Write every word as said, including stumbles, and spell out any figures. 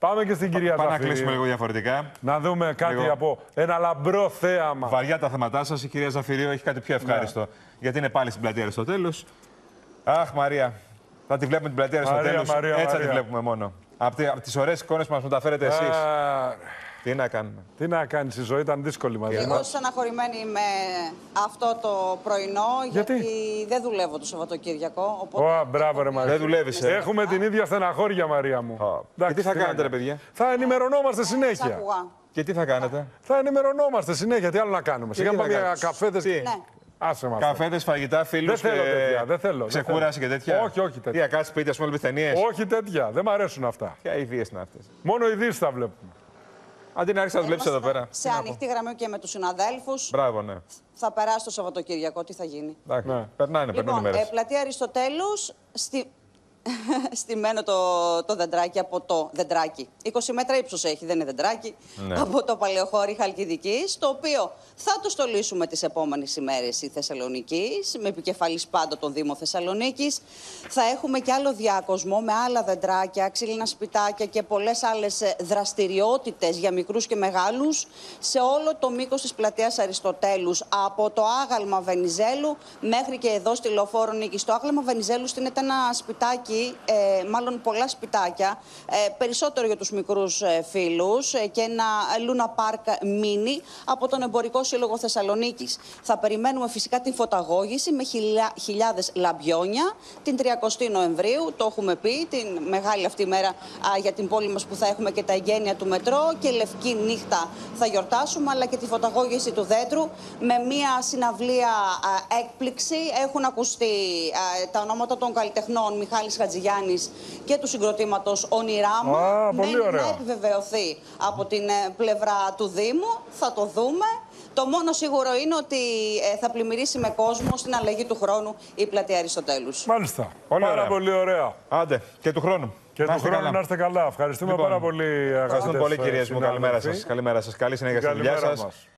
Πάμε και στην κυρία Ζαφυρίου. Πάμε να κλείσουμε λίγο διαφορετικά. Να δούμε κάτι λίγο από ένα λαμπρό θέαμα. Βαριά τα θέματά σας. Η κυρία Ζαφυρίου έχει κάτι πιο ευχάριστο. Ναι. Γιατί είναι πάλι στην πλατεία Αριστοτέλους. Αχ, Μαρία. Θα τη βλέπουμε την πλατεία Αριστοτέλους. Έτσι Μαρία. Θα τη βλέπουμε μόνο. Από τις ωραίες εικόνες που μας μεταφέρετε εσείς. Α... Τι να κάνουμε. Τι να κάνεις, η ζωή ήταν δύσκολη μαζί. Εγώ στεναχωρημένη με αυτό το πρωινό, γιατί, γιατί δεν δουλεύω το Σαββατοκύριακο. Οπότε... Ω, μπράβο, ρε Μαρία. Δεν δουλεύεις. Ε. Έχουμε Α. την ίδια στεναχώρια, Μαρία μου. Oh. Και τι θα τι κάνετε, ρε παιδιά. Θα ενημερωνόμαστε συνέχεια. Και τι θα κάνετε. Θα ενημερωνόμαστε συνέχεια. Τι άλλο να κάνουμε. Σιγά πάμε για καφέδες. Άσε μας. Καφέδες, φαγητά, φίλους. Δεν θέλω και... τέτοια. Δεν θέλω. Ξεκούραση και τέτοια. Όχι, όχι τέτοια. Τι, κάτσε σπίτι, ας πούμε, ταινίες. Όχι τέτοια. Δεν μ' αρέσουν αυτά. Ποια ιδέες είναι αυτές. Μόνο ειδήσεις θα βλέπουμε. Αντί να άρχισε να δουλέψει εδώ πέρα. Σε ανοιχτή γραμμή και με τους συναδέλφους. Μπράβο, ναι. Θα περάσει το Σαββατοκύριακο, τι θα γίνει. Εντάξει, ναι. Περνάνε, λοιπόν, περνάνε μέρες. Ε, πλατεία Αριστοτέλους, στη... στημένο το, το δεντράκι από το δεντράκι. είκοσι μέτρα ύψος έχει, δεν είναι δεντράκι. Ναι. Από το παλαιοχώρι Χαλκιδικής, το οποίο θα το στολίσουμε τις επόμενες ημέρες η Θεσσαλονίκης, με επικεφαλής πάντα τον Δήμο Θεσσαλονίκης. Θα έχουμε και άλλο διάκοσμο με άλλα δεντράκια, ξύλινα σπιτάκια και πολλές άλλες δραστηριότητες για μικρούς και μεγάλους σε όλο το μήκος της πλατείας Αριστοτέλους. Από το άγαλμα Βενιζέλου μέχρι και εδώ στη Λεωφόρο Νίκης. Το άγαλμα Βενιζέλου στείνεται ένα σπιτάκι. Ε, μάλλον πολλά σπιτάκια, ε, περισσότερο για τους μικρούς ε, φίλους ε, και ένα Λούνα Πάρκ μίνι από τον Εμπορικό Σύλλογο Θεσσαλονίκης. Θα περιμένουμε φυσικά την φωταγώγηση με χιλιά, χιλιάδες λαμπιόνια την τριαντάη Νοεμβρίου, το έχουμε πει, την μεγάλη αυτή μέρα α, για την πόλη μας που θα έχουμε και τα εγγένεια του μετρό και λευκή νύχτα θα γιορτάσουμε, αλλά και τη φωταγώγηση του δέντρου με μια συναυλία α, έκπληξη. Έχουν ακουστεί α, τα ονόματα των καλλιτεχνών Μιχάλης Χατζηγιάννης και του συγκροτήματος Ονειράμα. Α, με πολύ ωραία. να επιβεβαιωθεί από την πλευρά του Δήμου. Θα το δούμε. Το μόνο σίγουρο είναι ότι ε, θα πλημμυρίσει με κόσμο στην αλλαγή του χρόνου η πλατεία Αριστοτέλους. Μάλιστα. Πολύ πάρα ωραία. πολύ ωραία. Άντε, και του χρόνου. Και του χρόνου καλά. Να είστε καλά. Ευχαριστούμε λοιπόν, πάρα πολύ. Ευχαριστούμε πολύ, κυρίες μου. Καλημέρα σας. Καλημέρα σας. Καλή συνέχεια στη δουλειά σας.